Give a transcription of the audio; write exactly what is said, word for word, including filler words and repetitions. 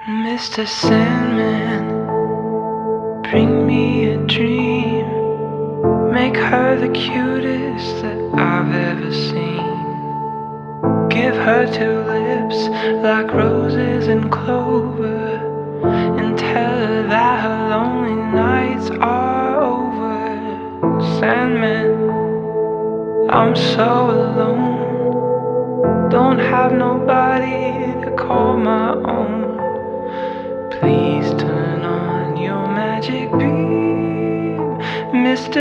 Mister Sandman, bring me a dream. Make her the cutest that I've ever seen. Give her two lips like roses and clover, and tell her that her lonely nights are over. Sandman, I'm so alone, don't have nobody to call my own. Please turn on your magic beam, Mister